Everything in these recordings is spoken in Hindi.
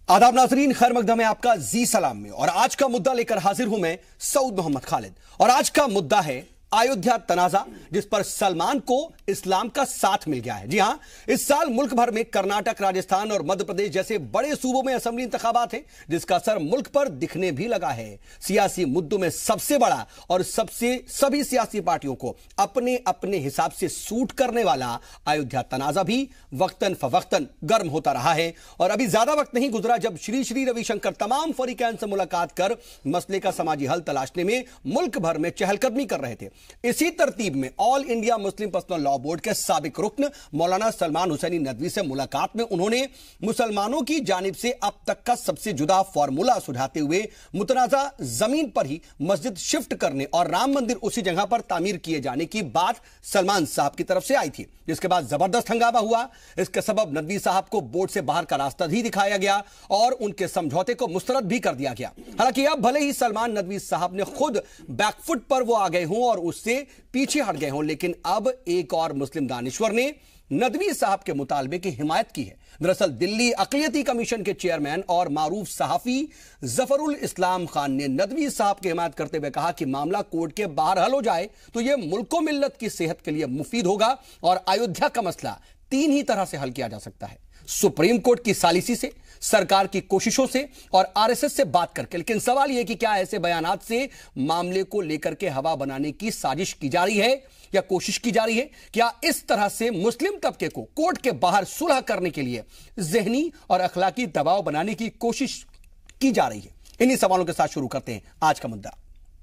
आदाब नाजरीन, खैर मकदम है आपका जी सलाम में। और आज का मुद्दा लेकर हाजिर हूं मैं सऊद मोहम्मद खालिद। और आज का मुद्दा है अयोध्या तनाजा, जिस पर सलमान को इस्लाम का साथ मिल गया है। जी हां, इस साल मुल्क भर में कर्नाटक, राजस्थान और मध्य प्रदेश जैसे बड़े सूबों में असेंबली इंतखाबात हैं, जिसका असर मुल्क पर दिखने भी लगा है। सियासी मुद्दों में सबसे बड़ा और सभी सियासी पार्टियों को अपने अपने हिसाब से सूट करने वाला अयोध्या तनाजा भी वक्तन फवक्तन गर्म होता रहा है। और अभी ज्यादा वक्त नहीं गुजरा जब श्री श्री रविशंकर तमाम फरीकैन से मुलाकात कर मसले का समाजी हल तलाशने में मुल्क भर में चहलकदमी कर रहे थे। इसी तरतीब में all India Muslim personal law board के साबिक रुकन मौलाना सलमान हुसैनी नदवी से मुलाकात में उन्होंने मुसलमानों की जानिब से अब तक का सबसे जुदा फॉर्मूला सुझाते हुए मुतनाजा जमीन पर ही मस्जिद शिफ्ट करने और राम मंदिर उसी जगह पर तामीर किए जाने की बात सलमान साहब की तरफ से आई थी, जिसके बाद जबरदस्त हंगामा हुआ। इसके सबब नदवी साहब को बोर्ड से बाहर का रास्ता ही दिखाया गया और उनके समझौते को मुस्तरद भी कर दिया गया। हालांकि अब भले ही सलमान नदवी साहब ने खुद बैकफुट पर वो आ गए हों और उससे पीछे हट गए हों, लेकिन अब एक और मुस्लिम दानिश्वर ने नदवी साहब के मुतालबे की हिमायत की है। दरअसल दिल्ली अक़लियती कमीशन के चेयरमैन और मारूफ सहाफी जफरुल इस्लाम खान ने नदवी साहब की हिमायत करते हुए कहा कि मामला कोर्ट के बाहर हल हो जाए तो यह मुल्को मिल्लत की सेहत के लिए मुफीद होगा और अयोध्या का मसला तीन ही तरह से हल किया जा सकता है: सुप्रीम कोर्ट की सालिसी से, सरकार की कोशिशों से और आरएसएस से बात करके। लेकिन सवाल यह कि क्या ऐसे बयानात से मामले को लेकर के हवा बनाने की साजिश की जा रही है या कोशिश की जा रही है? क्या इस तरह से मुस्लिम तबके को कोर्ट के बाहर सुलह करने के लिए जहनी और अखलाकी दबाव बनाने की कोशिश की जा रही है? इन्हीं सवालों के साथ शुरू करते हैं आज का मुद्दा।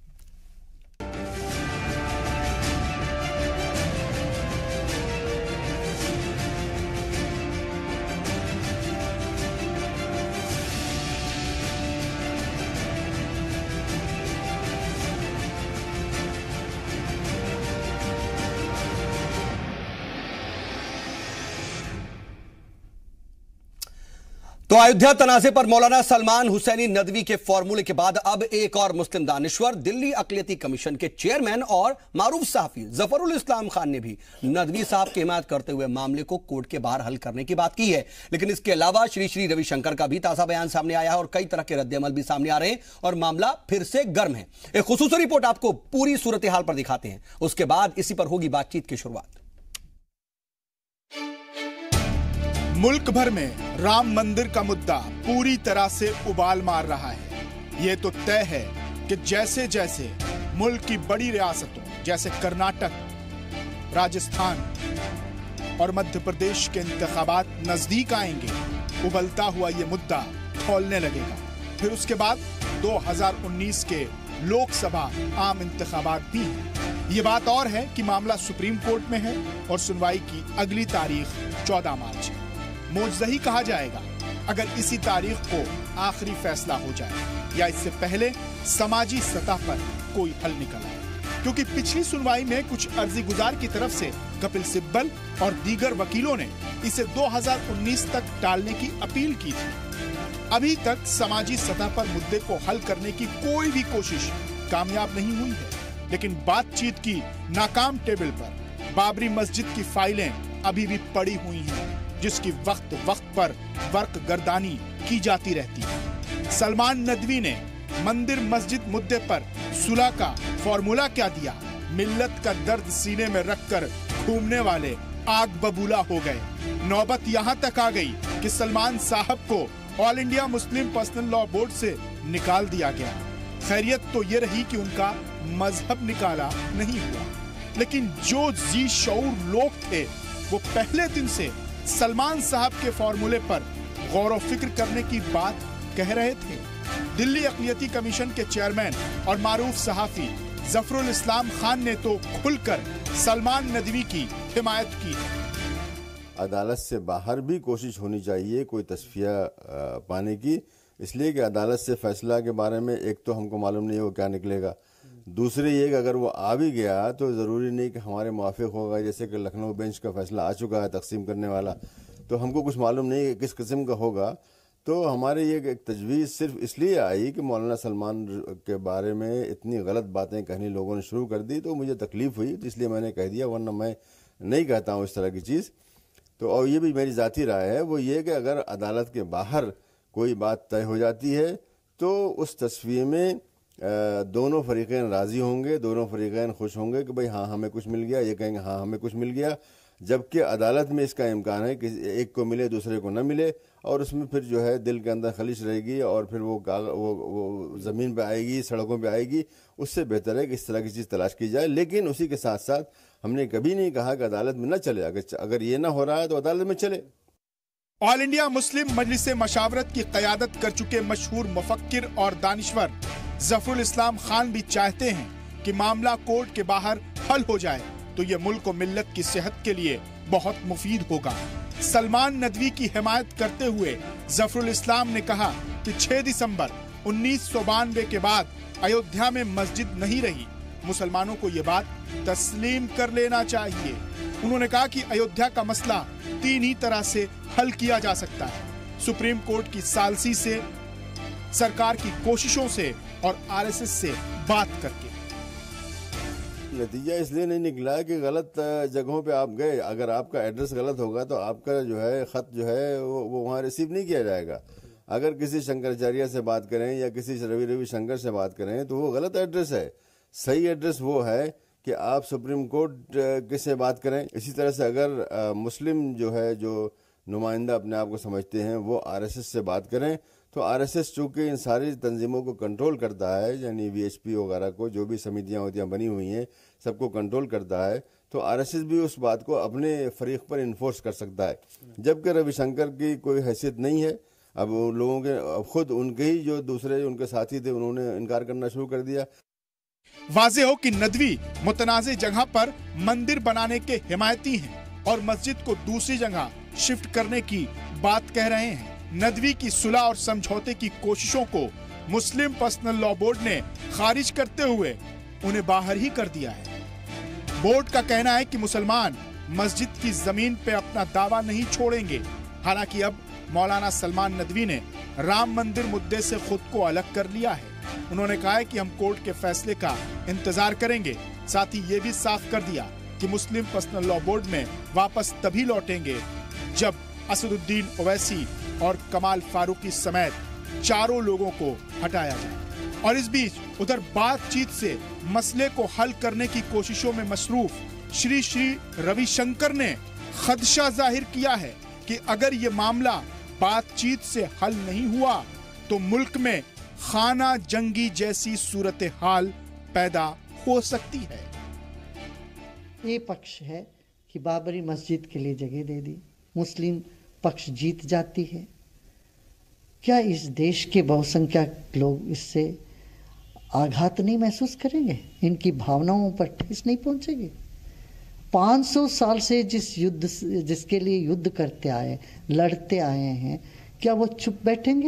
तो अयोध्या तनाजे पर मौलाना सलमान हुसैनी नदवी के फॉर्मूले के बाद अब एक और मुस्लिम दानिश्वर दिल्ली अक़लियती कमीशन के चेयरमैन और मारूफ सहाफी जफरुल इस्लाम खान ने भी नदवी साहब की हिमायत करते हुए मामले को कोर्ट के बाहर हल करने की बात की है। लेकिन इसके अलावा श्री श्री रविशंकर का भी ताजा बयान सामने आया है और कई तरह के रद्द-ए-अमल भी सामने आ रहे हैं और मामला फिर से गर्म है। एक खुसूसी रिपोर्ट आपको पूरी सूरत हाल पर दिखाते हैं, उसके बाद इसी पर होगी बातचीत की शुरुआत। मुल्क भर में राम मंदिर का मुद्दा पूरी तरह से उबाल मार रहा है। ये तो तय है कि जैसे जैसे मुल्क की बड़ी रियासतों जैसे कर्नाटक, राजस्थान और मध्य प्रदेश के इंतखाबात नजदीक आएंगे, उबलता हुआ ये मुद्दा खौलने लगेगा। फिर उसके बाद 2019 के लोकसभा आम इंतखाबात भी हैं। ये बात और है कि मामला सुप्रीम कोर्ट में है और सुनवाई की अगली तारीख 14 मार्च है। मौजज़ही कहा जाएगा अगर इसी तारीख को आखिरी फैसला हो जाए या इससे पहले समाजी सतह पर कोई हल निकल आए, क्योंकि पिछली सुनवाई में कुछ अर्जी गुजार की तरफ से कपिल सिब्बल और दीगर वकीलों ने इसे 2019 तक टालने की अपील की थी। अभी तक समाजी सतह पर मुद्दे को हल करने की कोई भी कोशिश कामयाब नहीं हुई है। लेकिन बातचीत की नाकाम टेबल पर बाबरी मस्जिद की फाइलें अभी भी पड़ी हुई हैं, जिसकी वक्त वक्त पर वर्क गर्दानी की जाती रहती है। सलमान नदवी ने मंदिर मस्जिद मुद्दे पर सुलह का फॉर्मूला क्या दिया? मिल्लत का दर्द सीने में रखकर घूमने वाले आग बबूला हो गए। नौबत यहाँ तक आ गई कि सलमान साहब को All India Muslim personal law Board से निकाल दिया गया। खैरियत तो ये रही कि उनका मजहब निकाला नहीं हुआ, लेकिन जो जी शऊर लोग थे वो पहले दिन से सलमान साहब के फॉर्मूले पर गौर व फिक्र करने की बात कह रहे थे। दिल्ली अक़लियती कमीशन के चेयरमैन और मारूफ सहाफी जफरुल इस्लाम खान ने तो खुलकर सलमान नदवी की हिमायत की है। अदालत से बाहर भी कोशिश होनी चाहिए कोई तस्फिया पाने की, इसलिए कि अदालत से फैसला के बारे में एक तो हमको मालूम नहीं है वो क्या निकलेगा, दूसरे ये कि अगर वो आ भी गया तो ज़रूरी नहीं कि हमारे मुआफिक होगा। जैसे कि लखनऊ बेंच का फैसला आ चुका है तकसीम करने वाला, तो हमको कुछ मालूम नहीं कि किस किस्म का होगा। तो हमारे ये एक तजवीज़ सिर्फ इसलिए आई कि मौलाना सलमान के बारे में इतनी गलत बातें कहनी लोगों ने शुरू कर दी, तो मुझे तकलीफ़ हुई, तो इसलिए मैंने कह दिया, वरना मैं नहीं कहता हूँ इस तरह की चीज़। तो और ये भी मेरी ज़ाती राय है, वो ये कि अगर अदालत के बाहर कोई बात तय हो जाती है तो उस तस्वीर में दोनों फरीकैन राज़ी होंगे, दोनों फरीकैन खुश होंगे कि भाई हाँ हमें कुछ मिल गया, ये कहेंगे हाँ हमें कुछ मिल गया। जबकि अदालत में इसका इम्कान है कि एक को मिले दूसरे को न मिले, और उसमें फिर जो है दिल के अंदर खलिश रहेगी और फिर वो ज़मीन पे आएगी, सड़कों पे आएगी। उससे बेहतर है कि इस तरह की चीज़ तलाश की जाए। लेकिन उसी के साथ साथ हमने कभी नहीं कहा कि अदालत में न चले, अगर ये ना हो रहा है तो अदालत में चले। ऑल इंडिया मुस्लिम मजलिस मशावरत की क़यादत कर चुके मशहूर मुफक्किर और दानिश्वर ज़फरुल इस्लाम खान भी चाहते हैं कि मामला कोर्ट के बाहर हल हो जाए तो ये मुल्क और मिल्लत की सेहत के लिए बहुत मुफीद होगा। सलमान नदवी की हिमायत करते हुए ज़फरुल इस्लाम ने कहा कि 6 दिसंबर 1992 के बाद अयोध्या में मस्जिद नहीं रही। मुसलमानों को ये बात तस्लीम कर लेना चाहिए। उन्होंने कहा कि अयोध्या का मसला 3 ही तरह से हल किया जा सकता है, सुप्रीम कोर्ट की सालसी से, सरकार की कोशिशों से और आरएसएस से बात करके। नतीजा इसलिए नहीं निकला कि गलत जगहों पे आप गए। अगर आपका एड्रेस गलत होगा तो आपका जो है खत जो है वो वहाँ रिसीव नहीं किया जाएगा। अगर किसी शंकराचार्य से बात करें या किसी रवि शंकर से बात करें तो वो गलत एड्रेस है। सही एड्रेस वो है कि आप सुप्रीम कोर्ट किससे बात करें। इसी तरह से अगर मुस्लिम जो है, जो नुमाइंदा अपने आप को समझते हैं, वो आरएसएस से बात करें तो आरएसएस चूँकि इन सारी तंजीमों को कंट्रोल करता है, यानी वीएचपी वगैरह को, जो भी समितियाँ होतियाँ बनी हुई हैं, सबको कंट्रोल करता है, तो आरएसएस भी उस बात को अपने फरीक पर इन्फोर्स कर सकता है। जबकि रविशंकर की कोई हैसियत नहीं है। अब लोगों के खुद उनके ही जो दूसरे उनके साथी थे उन्होंने इनकार करना शुरू कर दिया। वाज़े हो कि नदवी मुतनाज़े जगह पर मंदिर बनाने के हिमायती हैं और मस्जिद को दूसरी जगह शिफ्ट करने की बात कह रहे हैं। नदवी की सुलह और समझौते की कोशिशों को मुस्लिम पर्सनल लॉ बोर्ड ने खारिज करते हुए उन्हें बाहर ही कर दिया है। बोर्ड का कहना है कि मुसलमान मस्जिद की जमीन पे अपना दावा नहीं छोड़ेंगे। हालांकि अब मौलाना सलमान नदवी ने राम मंदिर मुद्दे से खुद को अलग कर लिया है। उन्होंने कहा है कि हम कोर्ट के फैसले का इंतजार करेंगे। साथ ही ये भी साफ कर दिया कि मुस्लिम पर्सनल लॉ बोर्ड में वापस तभी लौटेंगे जब असदुद्दीन ओवैसी और कमाल फारूकी समेत चारों लोगों को हटाया जाए। और इस बीच उधर बातचीत से मसले को हल करने की कोशिशों में मसरूफ श्री श्री रविशंकर ने खदशा जाहिर किया है कि अगर ये मामला बातचीत से हल नहीं हुआ तो मुल्क में खाना जंगी जैसी सूरत हाल पैदा हो सकती है। ये पक्ष है कि बाबरी मस्जिद के लिए जगह दे दी, मुस्लिम पक्ष जीत जाती है। क्या इस देश के बहुसंख्यक लोग इससे आघात नहीं महसूस करेंगे? इनकी भावनाओं पर ठेस नहीं पहुंचेगी? 500 साल से जिसके लिए युद्ध करते आए, लड़ते आए हैं, क्या वो चुप बैठेंगे?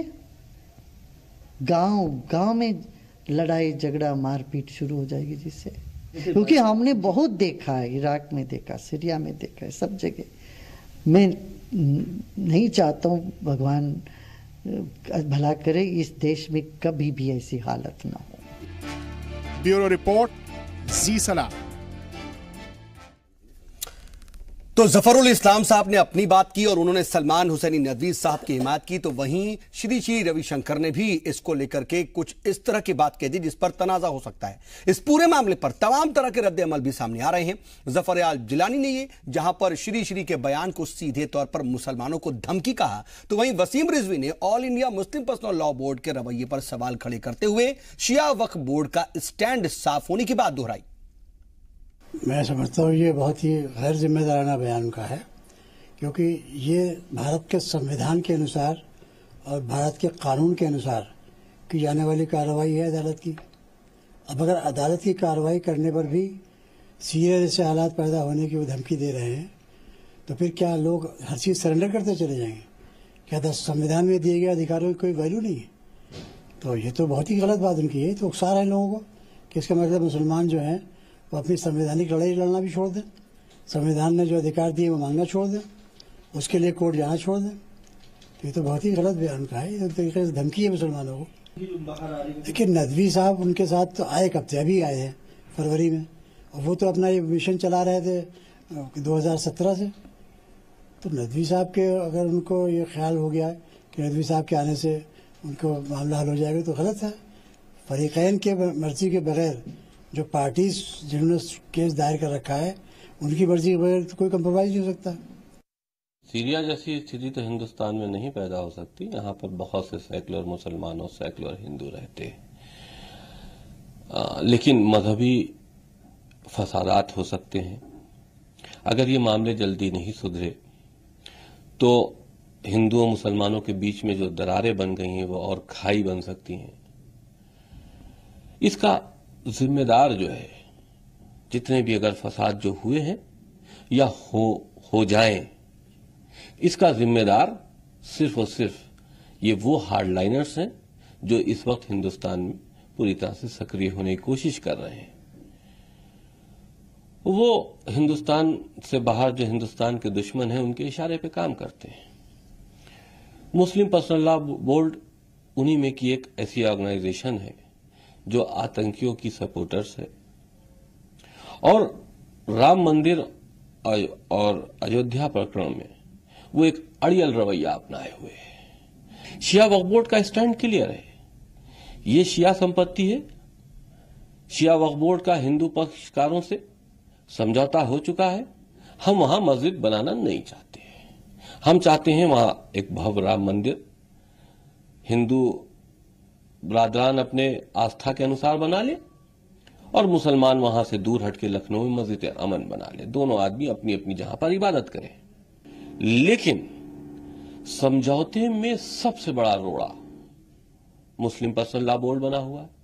गांव में लड़ाई झगड़ा मारपीट शुरू हो जाएगी जिससे, क्योंकि हमने बहुत देखा है, इराक में देखा, सीरिया में देखा है, सब जगह। मैं नहीं चाहता हूँ भगवान भला करे इस देश में कभी भी ऐसी हालत ना हो। ब्यूरो रिपोर्ट, जी सलाम। तो जफरुल इस्लाम साहब ने अपनी बात की और उन्होंने सलमान हुसैनी नदवी साहब की हिमायत की, तो वहीं श्री श्री रविशंकर ने भी इसको लेकर के कुछ इस तरह की बात कह दी जिस पर तनाजा हो सकता है। इस पूरे मामले पर तमाम तरह के रद्द अमल भी सामने आ रहे हैं। जफर जिलानी ने ये जहां पर श्री श्री के बयान को सीधे तौर पर मुसलमानों को धमकी कहा, तो वहीं वसीम रिजवी ने All India Muslim personal law board के रवैये पर सवाल खड़े करते हुए शिया वक्फ बोर्ड का स्टैंड साफ होने की बात दोहराई। मैं समझता हूँ ये बहुत ही गैर जिम्मेदाराना बयान उनका है, क्योंकि ये भारत के संविधान के अनुसार और भारत के कानून के अनुसार की जाने वाली कार्रवाई है अदालत की। अब अगर अदालत की कार्रवाई करने पर भी सीरिया जैसे हालात पैदा होने की वो धमकी दे रहे हैं, तो फिर क्या लोग हर चीज़ सरेंडर करते चले जाएंगे? क्या संविधान में दिए गए अधिकारों की कोई वैल्यू नहीं है? तो ये तो बहुत ही गलत बात उनकी है। तो उकसा रहे हैं लोगों को कि इसका मतलब मुसलमान जो हैं वो अपनी संवैधानिक लड़ाई लड़ना भी छोड़ दें, संविधान ने जो अधिकार दिए वो मांगना छोड़ दें, उसके लिए कोर्ट जाना छोड़ दें। तो ये तो बहुत ही गलत बयान का है, एक तरीके से धमकी है मुसलमानों को। लेकिन नदवी साहब उनके साथ तो आए, कब से अभी आए हैं फरवरी में, और वो तो अपना ये मिशन चला रहे थे 2017 से। तो नदवी साहब के अगर उनको ये ख्याल हो गया कि नदवी साहब के आने से उनको मामला हल हो जाएगा, तो गलत है। फरीकैन के मर्जी के बगैर जो पार्टीज जिन्होंने केस दायर कर रखा है उनकी मर्जी के बगैर तो कोई कंप्रोमाइज नहीं हो सकता। सीरिया जैसी स्थिति तो हिंदुस्तान में नहीं पैदा हो सकती। यहाँ पर बहुत से सेकुलर मुसलमान और सेकुलर हिंदू रहते हैं, लेकिन मजहबी फसादात हो सकते हैं। अगर ये मामले जल्दी नहीं सुधरे तो हिंदुओं मुसलमानों के बीच में जो दरारें बन गई हैं वो और खाई बन सकती हैं। इसका जिम्मेदार जो है, जितने भी अगर फसाद जो हुए हैं या हो जाएं, इसका जिम्मेदार सिर्फ और सिर्फ ये वो हार्डलाइनर्स हैं जो इस वक्त हिंदुस्तान में पूरी तरह से सक्रिय होने की कोशिश कर रहे हैं। वो हिंदुस्तान से बाहर जो हिंदुस्तान के दुश्मन हैं उनके इशारे पे काम करते हैं। मुस्लिम पर्सनल लॉ बोर्ड उन्हीं में की एक ऐसी ऑर्गेनाइजेशन है जो आतंकियों की सपोर्टर्स है और राम मंदिर और अयोध्या प्रकरण में वो एक अड़ियल रवैया अपनाए हुए है। शिया वक्फ बोर्ड का स्टैंड क्लियर है, ये शिया संपत्ति है। शिया वक्फ बोर्ड का हिंदू पक्षकारों से समझौता हो चुका है। हम वहां मस्जिद बनाना नहीं चाहते हैं, हम चाहते हैं वहां एक भव्य राम मंदिर हिंदू बरादरान अपने आस्था के अनुसार बना ले और मुसलमान वहां से दूर हटके लखनऊ में मस्जिद अमन बना ले। दोनों आदमी अपनी अपनी जहां पर इबादत करें। लेकिन समझौते में सबसे बड़ा रोड़ा मुस्लिम पर्सनल लॉ बोर्ड बना हुआ है।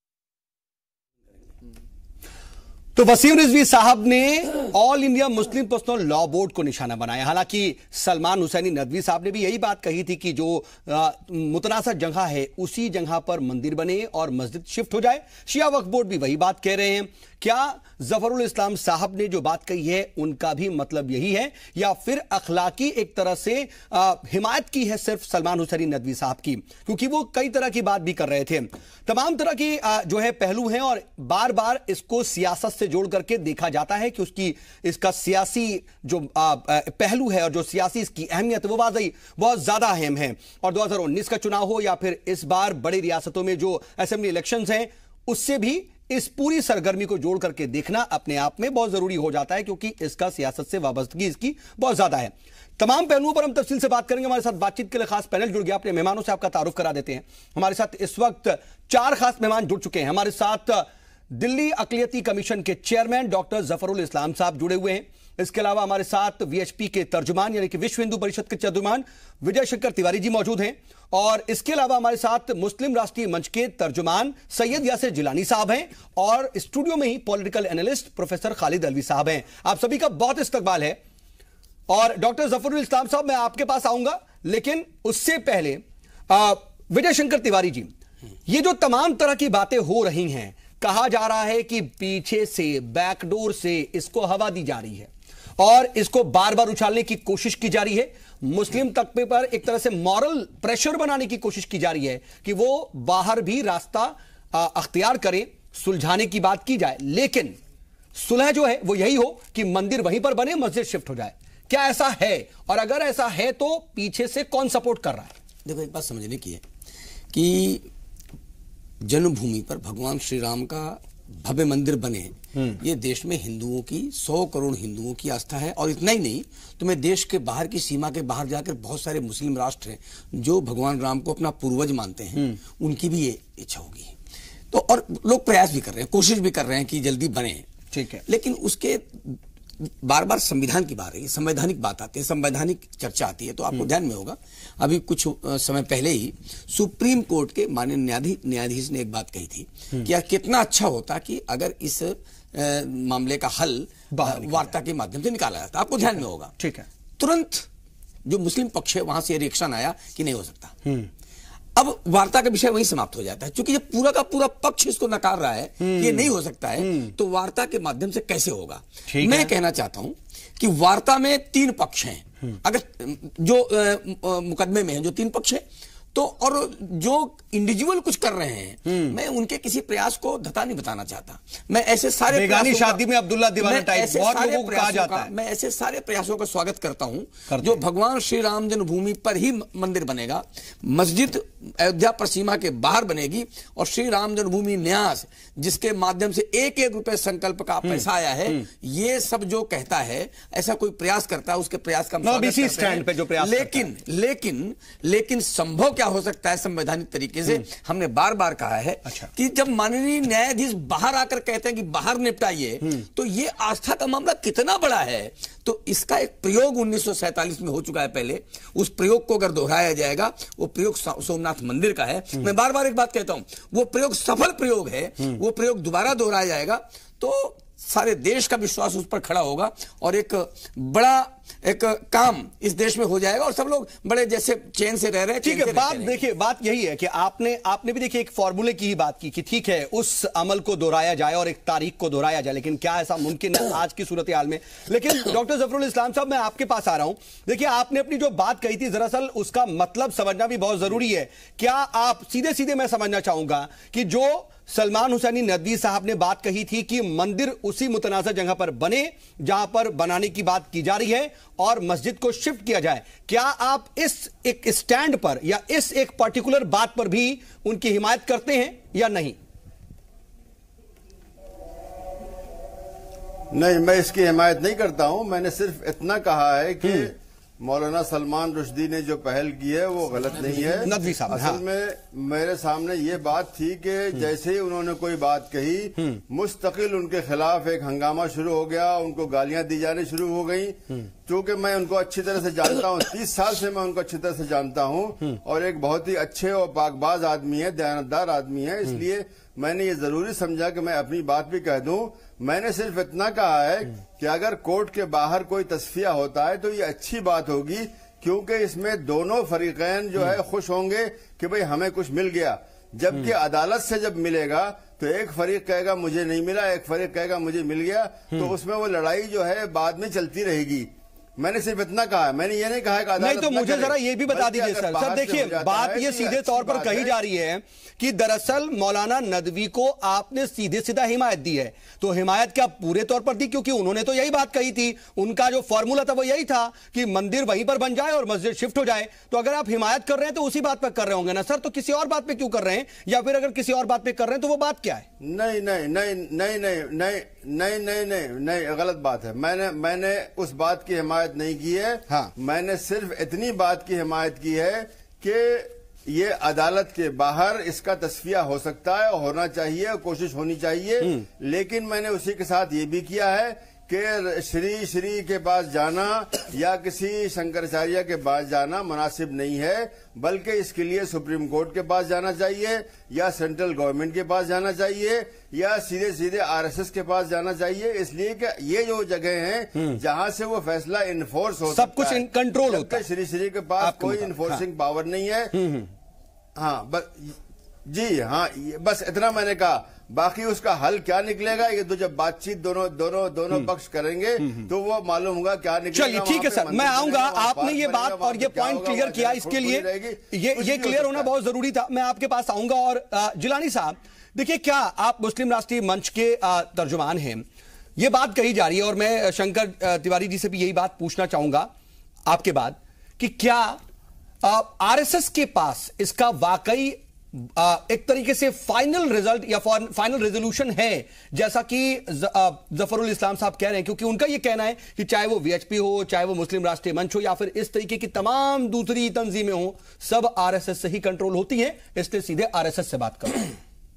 तो वसीम रिजवी साहब ने All India Muslim personal law Board को निशाना बनाया। हालांकि सलमान हुसैनी नदवी साहब ने भी यही बात कही थी कि जो मुतनाज़ा जगह है उसी जगह पर मंदिर बने और मस्जिद शिफ्ट हो जाए। शिया वक्फ बोर्ड भी वही बात कह रहे हैं। क्या जफरुल इस्लाम साहब ने जो बात कही है उनका भी मतलब यही है या फिर अखलाकी एक तरह से हिमायत की है सिर्फ सलमान हुसैनी नदवी साहब की, क्योंकि वो कई तरह की बात भी कर रहे थे। तमाम तरह की जो है पहलू हैं और बार बार इसको सियासत से जोड़ करके देखा जाता है कि इसका सियासी जो पहलू है और जो सियासी इसकी अहमियत वो वाकई बहुत ज्यादा अहम है। और 2019 का चुनाव हो या फिर इस बार बड़ी रियासतों में जो असेंबली इलेक्शंस हैं उससे भी इस पूरी सरगर्मी को जोड़ करके देखना अपने आप में बहुत जरूरी हो जाता है, क्योंकि इसका सियासत से वाबस्तगी इसकी बहुत ज्यादा है। तमाम पहलुओं पर हम तफसील से बात करेंगे। हमारे साथ बातचीत के लिए खास पैनल जुड़ गया। अपने मेहमानों से आपका तारुफ करा देते हैं। हमारे साथ इस वक्त 4 खास मेहमान जुड़ चुके हैं। हमारे साथ दिल्ली अक़लियती कमीशन के चेयरमैन डॉक्टर जफरुल इस्लाम साहब जुड़े हुए हैं। इसके अलावा हमारे साथ वीएचपी के तर्जुमान यानी कि विश्व हिंदू परिषद के तर्जुमान विजय शंकर तिवारी जी मौजूद हैं। और इसके अलावा हमारे साथ मुस्लिम राष्ट्रीय मंच के तर्जुमान सैयद यासिर जिलानी साहब हैं और स्टूडियो में ही political analyst professor Khalid Alvi साहब हैं। आप सभी का बहुत इस्तकबाल है। और डॉक्टर जफरुल इस्लाम साहब, मैं आपके पास आऊंगा, लेकिन उससे पहले विजय शंकर तिवारी जी, ये जो तमाम तरह की बातें हो रही हैं, कहा जा रहा है कि पीछे से बैकडोर से इसको हवा दी जा रही है और इसको बार बार उछालने की कोशिश की जा रही है। मुस्लिम तबके पर एक तरह से मॉरल प्रेशर बनाने की कोशिश की जा रही है कि वो बाहर भी रास्ता अख्तियार करें, सुलझाने की बात की जाए, लेकिन सुलह जो है वो यही हो कि मंदिर वहीं पर बने, मस्जिद शिफ्ट हो जाए। क्या ऐसा है? और अगर ऐसा है तो पीछे से कौन सपोर्ट कर रहा है? देखो, एक बात समझने की है कि जन्मभूमि पर भगवान श्री राम का भव्य मंदिर बने, ये देश में हिंदुओं की 100 करोड़ हिंदुओं की आस्था है। और इतना ही नहीं, तो मैं देश के बाहर की सीमा के बाहर जाकर बहुत सारे मुस्लिम राष्ट्र हैं जो भगवान राम को अपना पूर्वज मानते हैं, उनकी भी ये इच्छा होगी। तो और लोग प्रयास भी कर रहे हैं, कोशिश भी कर रहे हैं कि जल्दी बने। ठीक है, लेकिन उसके बार बार संविधान की बात है, संवैधानिक बात आती है, संवैधानिक चर्चा आती है। तो आपको ध्यान में होगा, अभी कुछ समय पहले ही सुप्रीम कोर्ट के माननीय न्यायाधीश ने एक बात कही थी कि यार कितना अच्छा होता कि अगर इस मामले का हल वार्ता के माध्यम से निकाला जाता। आपको ध्यान में होगा। ठीक है, तुरंत जो मुस्लिम पक्ष है वहां से रिएक्शन आया कि नहीं हो सकता। अब वार्ता का विषय वहीं समाप्त हो जाता है, क्योंकि जब पूरा का पूरा पक्ष इसको नकार रहा है कि ये नहीं हो सकता है, तो वार्ता के माध्यम से कैसे होगा? मैं कहना चाहता हूं कि वार्ता में 3 पक्ष हैं। अगर जो मुकदमे में हैं जो 3 पक्ष हैं, तो और जो इंडिविजुअल कुछ कर रहे हैं, मैं उनके किसी प्रयास को धता नहीं बताना चाहता। मैं ऐसे सारे बेगानी शादी में अब्दुल्ला दीवाना टाइप बहुत लोगों को कहा जाता है। मैं ऐसे सारे प्रयासों का स्वागत करता हूं जो भगवान श्री राम जन्मभूमि पर ही मंदिर बनेगा, मस्जिद अयोध्या पर सीमा के बाहर बनेगी, और श्री राम जन्मभूमि न्यास जिसके माध्यम से एक एक रुपए संकल्प का पैसा आया है, ये सब जो कहता है, ऐसा कोई प्रयास करता है, उसके प्रयास का स्टैंड पे जो प्रयास लेकिन संभव क्या हो सकता है संवैधानिक तरीके से, हमने बार बार कहा है कि जब माननीय न्यायाधीश बाहर आकर कहते हैं कि बाहर निपटाइए, तो ये आस्था का मामला कितना बड़ा है। तो इसका एक प्रयोग 1947 में हो चुका है पहले, उस प्रयोग को अगर दोहराया जाएगा, वो प्रयोग सोमनाथ मंदिर का है। मैं बार बार एक बात कहता हूं, वो प्रयोग सफल प्रयोग है, वो प्रयोग दोबारा दोहराया जाएगा तो सारे देश का विश्वास उस पर खड़ा होगा और एक बड़ा एक काम इस देश में हो जाएगा और सब लोग बड़े जैसे चैन से रह रहे हैं। ठीक है, बात देखिए, बात यही है कि आपने भी देखिए एक फॉर्मूले की ही बात की कि ठीक है उस अमल को दोहराया जाए और एक तारीख को दोहराया जाए, लेकिन क्या ऐसा मुमकिन है आज की सूरत हाल में? लेकिन डॉक्टर जफरुल इस्लाम साहब, मैं आपके पास आ रहा हूं। देखिए, आपने अपनी जो बात कही थी, दरअसल उसका मतलब समझना भी बहुत जरूरी है। क्या आप सीधे सीधे मैं समझना चाहूंगा कि जो सलमान हुसैनी नदवी साहब ने बात कही थी कि मंदिर उसी मुतनाज़ा जगह पर बने जहां पर बनाने की बात की जा रही है और मस्जिद को शिफ्ट किया जाए, क्या आप इस एक स्टैंड पर या इस एक पर्टिकुलर बात पर भी उनकी हिमायत करते हैं या नहीं? नहीं, मैं इसकी हिमायत नहीं करता हूं। मैंने सिर्फ इतना कहा है कि मौलाना सलमान रुश्दी ने जो पहल की है वो गलत नहीं है। नदवी साहब, असल में मेरे सामने ये बात थी कि जैसे ही उन्होंने कोई बात कही, मुस्तकिल उनके खिलाफ एक हंगामा शुरू हो गया, उनको गालियां दी जानी शुरू हो गई। क्योंकि मैं उनको अच्छी तरह से जानता हूँ, 30 साल से मैं उनको अच्छी तरह से जानता हूँ और एक बहुत ही अच्छे और पाकबाज आदमी है, दयानतदार आदमी है, इसलिए मैंने ये जरूरी समझा कि मैं अपनी बात भी कह दूं। मैंने सिर्फ इतना कहा है कि अगर कोर्ट के बाहर कोई तस्फिया होता है तो ये अच्छी बात होगी, क्योंकि इसमें दोनों फरीकैन जो है खुश होंगे कि भाई हमें कुछ मिल गया। जबकि अदालत से जब मिलेगा तो एक फरीक कहेगा मुझे नहीं मिला, एक फरीक कहेगा मुझे मिल गया, तो उसमें वो लड़ाई जो है बाद में चलती रहेगी। मैंने सिर्फ इतना कहा है, मैंने ये नहीं कहा कि नहीं। तो मुझे जरा ये भी बता दीजिए सर, देखिए बात ये सीधे तौर पर कही जा रही है कि दरअसल मौलाना नदवी को आपने सीधे सीधा हिमायत दी है, तो हिमायत क्या पूरे तौर पर दी? क्योंकि उन्होंने तो यही बात कही थी, उनका जो फॉर्मूला था वो यही था कि मंदिर वहीं पर बन जाए और मस्जिद शिफ्ट हो जाए। तो अगर आप हिमायत कर रहे हैं तो उसी बात पर कर रहे होंगे ना सर, तो किसी और बात पे क्यों कर रहे हैं? या फिर अगर किसी और बात पे कर रहे हैं तो वो बात क्या है? नहीं नहीं नहीं नहीं नहीं नहीं नहीं नहीं नहीं नहीं, गलत बात है। मैंने उस बात की हिमायत नहीं की है। हाँ। मैंने सिर्फ इतनी बात की हिमायत की है कि ये अदालत के बाहर इसका तस्फिया हो सकता है और होना चाहिए, कोशिश होनी चाहिए। लेकिन मैंने उसी के साथ ये भी किया है कि श्री के पास जाना या किसी शंकराचार्य के पास जाना मुनासिब नहीं है, बल्कि इसके लिए सुप्रीम कोर्ट के पास जाना चाहिए या सेंट्रल गवर्नमेंट के पास जाना चाहिए या सीधे सीधे आरएसएस के पास जाना चाहिए। इसलिए कि ये जो जगह हैं जहां से वो फैसला इन्फोर्स हो सब कुछ कंट्रोल होता है, श्री के पास कोई इन्फोर्सिंग पावर नहीं है। हाँ बस जी, हाँ बस इतना मैंने कहा। बाकी उसका हल क्या निकलेगा ये तो जब बातचीत दोनों पक्ष करेंगे तो वो मालूम होगा क्या निकलेगा। चलिए ठीक है सर, मैं आऊंगा। आपने ये बात और ये पॉइंट क्लियर किया, इसके लिए ये क्लियर होना बहुत जरूरी था। मैं आपके पास आऊंगा। और जिलानी साहब, देखिए, क्या आप मुस्लिम राष्ट्रीय मंच के तर्जुमान हैं? ये बात कही जा रही है और मैं शंकर तिवारी जी से भी यही बात पूछना चाहूंगा आपके बाद कि क्या आरएसएस के पास इसका वाकई एक तरीके से फाइनल रिजल्ट या फाइनल रेजोल्यूशन है, जैसा कि जफरुल इस्लाम साहब कह रहे हैं? क्योंकि उनका यह कहना है कि चाहे वो वीएचपी हो, चाहे वो मुस्लिम राष्ट्रीय मंच हो या फिर इस तरीके की तमाम दूसरी तंजीमें हो, सब आरएसएस से ही कंट्रोल होती हैं, इसलिए सीधे आरएसएस से बात करो।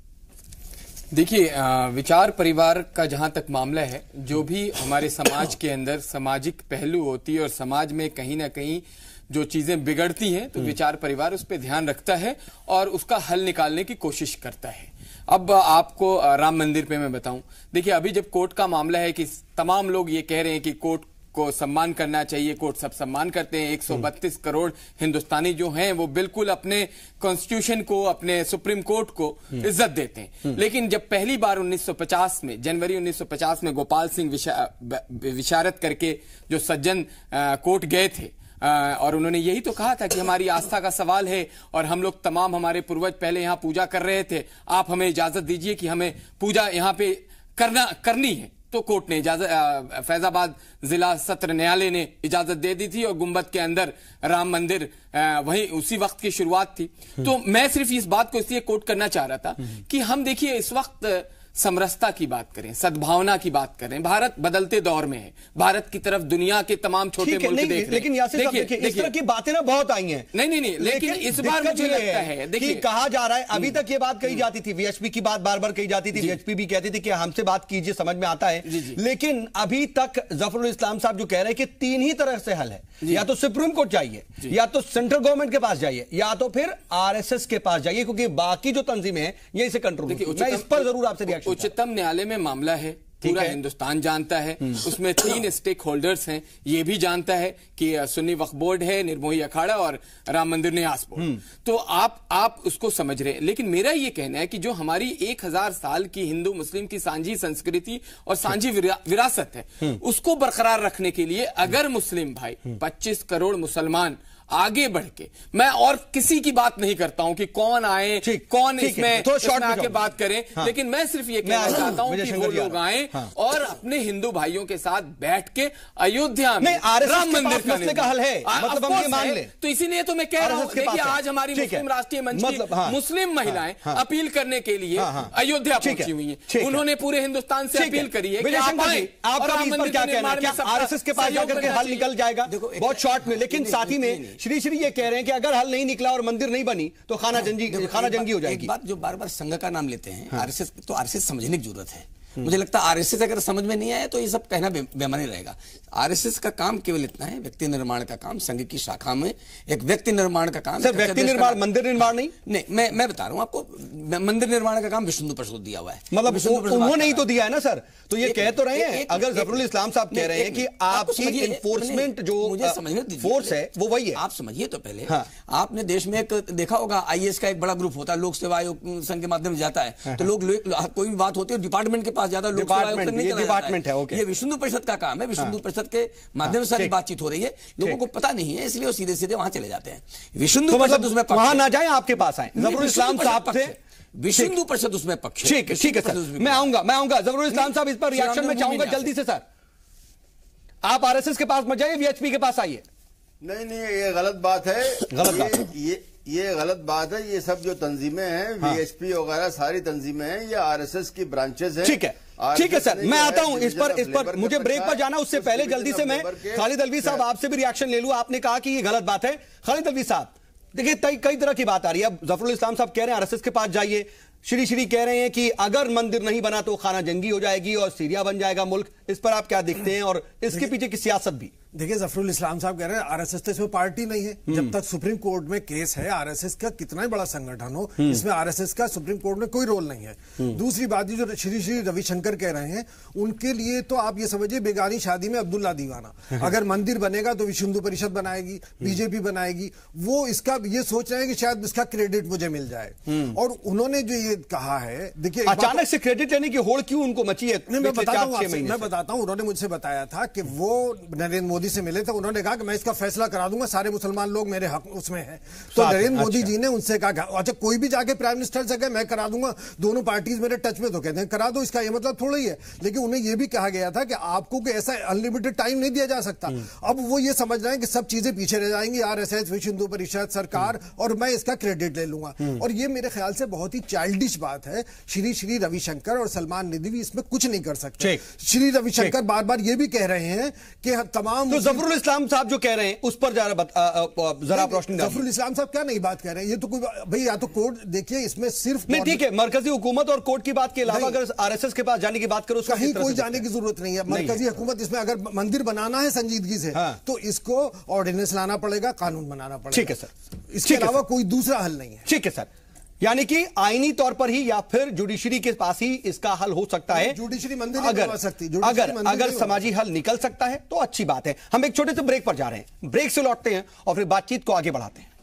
देखिए, विचार परिवार का जहां तक मामला है, जो भी हमारे समाज के अंदर सामाजिक पहलू होती है और समाज में कहीं ना कहीं जो चीजें बिगड़ती हैं, तो विचार परिवार उस पर ध्यान रखता है और उसका हल निकालने की कोशिश करता है। अब आपको राम मंदिर पे मैं बताऊं, देखिए अभी जब कोर्ट का मामला है कि तमाम लोग ये कह रहे हैं कि कोर्ट को सम्मान करना चाहिए, कोर्ट सब सम्मान करते हैं, 132 करोड़ हिंदुस्तानी जो हैं वो बिल्कुल अपने कॉन्स्टिट्यूशन को, अपने सुप्रीम कोर्ट को इज्जत देते हैं। लेकिन जब पहली बार 1950 में, जनवरी 1950 में गोपाल सिंह विशारत करके जो सज्जन कोर्ट गए थे, और उन्होंने यही तो कहा था कि हमारी आस्था का सवाल है और हम लोग तमाम हमारे पूर्वज पहले यहाँ पूजा कर रहे थे, आप हमें इजाजत दीजिए कि हमें पूजा यहाँ पे करनी है। तो कोर्ट ने इजाजत, फैजाबाद जिला सत्र न्यायालय ने इजाजत दे दी थी और गुंबद के अंदर राम मंदिर वहीं उसी वक्त की शुरुआत थी। तो मैं सिर्फ इस बात को इसलिए कोट करना चाह रहा था कि हम देखिए इस वक्त समरसता की बात करें, सद्भावना की बात करें। भारत बदलते दौर में है, भारत की तरफ दुनिया के तमाम छोटे मुल्क देख रहे हैं। लेकिन देखिए इस तरह की बातें ना बहुत आई हैं। नहीं, लेकिन इस बार मुझे लगता है देखिए कहा जा रहा है, अभी तक ये बात कही जाती थी, वीएचपी की बात बार बार कही जाती थी, वीएचपी भी कहती थी कि हमसे बात कीजिए, समझ में आता है। लेकिन अभी तक जफरुल इस्लाम साहब जो कह रहे हैं कि 3 ही तरह से हल है, या तो सुप्रीम कोर्ट जाइए, या तो सेंट्रल गवर्नमेंट के पास जाइए, या तो फिर आरएसएस के पास जाइए, क्योंकि बाकी जो तंजीमें हैं ये इसे कंट्रोल। मैं इस पर जरूर आपसे रिएक्शन। उच्चतम न्यायालय में मामला है, पूरा हिंदुस्तान जानता है, उसमें 3 स्टेक होल्डर्स हैं, ये भी जानता है कि सुन्नी वक्फ बोर्ड है, निर्मोही अखाड़ा और राम मंदिर न्यास बोर्ड। तो आप उसको समझ रहे हैं। लेकिन मेरा ये कहना है कि जो हमारी 1000 साल की हिंदू मुस्लिम की सांझी संस्कृति और सांझी विरासत है, उसको बरकरार रखने के लिए अगर मुस्लिम भाई 25 करोड़ मुसलमान आगे बढ़ के, मैं और किसी की बात नहीं करता हूं कि कौन आए कौन इसमें तो आके बात करें, लेकिन मैं सिर्फ ये कहना चाहता हूं कि वो लोग आए और अपने हिंदू भाइयों के साथ बैठ के अयोध्या में राम मंदिर का हल है, मतलब हम ये मान ले। तो इसीलिए तो मैं कह रहा हूं कि आज हमारी मुस्लिम राष्ट्रीय मंच की मुस्लिम महिलाएं अपील करने के लिए अयोध्या पहुंची हुई हैं। उन्होंने पूरे हिंदुस्तान से अपील करी है कि आप आए। आपका इस पर क्या कहना है? क्या आरएसएस के पास जाकर के हल निकल जाएगा बहुत शॉर्ट में? लेकिन साथ ही में श्री ये कह रहे हैं कि अगर हल नहीं निकला और मंदिर नहीं बनी तो खाना जंगी हो जाएगी। एक बात जो बार बार संघ का नाम लेते हैं, आरएसएस, तो आरएसएस समझने की जरूरत है। मुझे लगता है आरएसएस अगर समझ में नहीं आया तो ये सब कहना बेमानी रहेगा। आरएसएस का काम केवल इतना है, व्यक्ति निर्माण का काम, संघ की शाखा में एक व्यक्ति निर्माण का काम। सर व्यक्ति निर्माण, मंदिर निर्माण नहीं? मैं बता रहा हूं आपको, मंदिर निर्माण का काम विश्व हिंदू परिषद दिया हुआ है। मतलब उन्होंने ही तो दिया है ना सर। तो ये कह तो रहे हैं, अगर जफरुल इस्लाम साहब कह रहे हैं कि आपकी एनफोर्समेंट जो फोर्स है वो वही है, आप समझिए तो पहले। आपने देश में एक देखा होगा, आईएएस का एक बड़ा ग्रुप होता है, लोक सेवा आयोग संघ के माध्यम से जाता है, तो लोग कोई भी बात होती है डिपार्टमेंट के पास ज्यादा डिपार्टमेंट है। ये विश्व हिंदू परिषद का काम है, विश्व हिंदू परिषद के माध्यम से सारी बातचीत हो रही है, लोगों को पता नहीं है, इसलिए वो सीधे सीधे वहां चले जाते हैं। विश्व हिंदू परिषद उसमें वहां ना जाए, आपके पास आए। जफरुल इस्लाम साहब से विश्व हिंदू परिषद उसमें पक्ष है। ठीक है सर, मैं आऊंगा जफरुल इस्लाम साहब, इस पर रिएक्शन में चाहूंगा जल्दी से। सर आप आरएसएस के पास मत जाइए, वीएचपी के पास आइए। नहीं, ये गलत बात है। ये गलत बात है। ये सब जो तंजीमें हैं, वीएचपी वगैरह सारी तंजीमें हैं, ये आरएसएस की ब्रांचेस हैं। ठीक है सर, मैं आता हूं इस पर मुझे ब्रेक पर जाना, उससे पहले जल्दी से मैं खालिद अलवी साहब आपसे भी रिएक्शन ले लूं। आपने कहा कि ये गलत बात है। खालिद अलवी साहब देखिए, कई तरह की बात आ रही है। अब जफरुल इस्लाम साहब कह रहे हैं आरएसएस के पास जाइए, श्री कह रहे हैं कि अगर मंदिर नहीं बना तो खाना जंगी हो जाएगी और सीरिया बन जाएगा मुल्क। इस पर आप क्या देखते हैं और इसके पीछे की सियासत भी? देखिए, जफरुल इस्लाम साहब कह रहे हैं आरएसएस तो इसमें पार्टी नहीं है। जब तक सुप्रीम कोर्ट में केस है, आरएसएस का कितना ही बड़ा संगठन हो, इसमें आरएसएस का सुप्रीम कोर्ट में कोई रोल नहीं है। दूसरी बात जो श्री रविशंकर कह रहे हैं, उनके लिए तो आप ये समझिए बेगानी शादी में अब्दुल्ला दीवाना। अगर मंदिर बनेगा तो विश्व हिंदू परिषद बनाएगी, बीजेपी बनाएगी। वो इसका ये सोच रहे हैं कि शायद इसका क्रेडिट मुझे मिल जाए। और उन्होंने जो ये कहा है, देखिए अचानक से क्रेडिट लेने की होड़ क्यों उनको मची है? मैं बताता हूं, उन्होंने मुझसे बताया था कि वो नरेंद्र मोदी से मिले थे, उन्होंने कहा कि मैं इसका फैसला करा दूंगा, सारे मुसलमान लोग मेरे हक उसमें हैं। तो नरेंद्र मोदी जी ने उनसे कहा, अच्छा कोई भी जाके प्राइम मिनिस्टर से कहे मैं करा दूंगा, दोनों पार्टीज मेरे टच में, तो कहते हैं करा दो, इसका ये मतलब थोड़ा ही है। लेकिन उन्हें यह भी कहा गया था कि आपको कोई ऐसा अनलिमिटेड टाइम नहीं दिया जा सकता। अब वो ये समझ रहे हैं कि सब चीजें पीछे रह जाएंगी, आरएसएस, विश्व हिंदू परिषद, सरकार, और मैं इसका क्रेडिट ले लूंगा। और ये मेरे ख्याल से बहुत ही चाइल्डिश बात है। श्री रविशंकर और सलमान निधि इसमें कुछ नहीं कर सकते। श्री रविशंकर बार बार ये भी कह रहे हैं कि तमाम, तो जफरुल इस्लाम साहब जो कह रहे हैं उस पर जरा रोशनी। जफरुल इस्लाम साहब क्या नई बात कह रहे हैं? ये तो कोई भाई, या तो कोर्ट देखिए, इसमें सिर्फ नहीं, ठीक है, मरकजी हुकूमत और कोर्ट की बात के अलावा अगर आरएसएस के पास जाने की बात करो, कहीं कोई जाने की जरूरत नहीं है। मरकजी हुकूमत इसमें अगर मंदिर बनाना है संजीदगी से, तो इसको ऑर्डिनेंस लाना पड़ेगा, कानून बनाना पड़ेगा। ठीक है सर, इसके अलावा कोई दूसरा हल नहीं है। ठीक है सर, यानी कि आईनी तौर पर ही या फिर जुडिशरी के पास ही इसका हल हो सकता है। जुडिशरी मंदिर अगर समाजी हल निकल सकता है तो अच्छी बात है। हम एक छोटे से ब्रेक पर जा रहे हैं, ब्रेक से लौटते हैं और फिर बातचीत को आगे बढ़ाते हैं।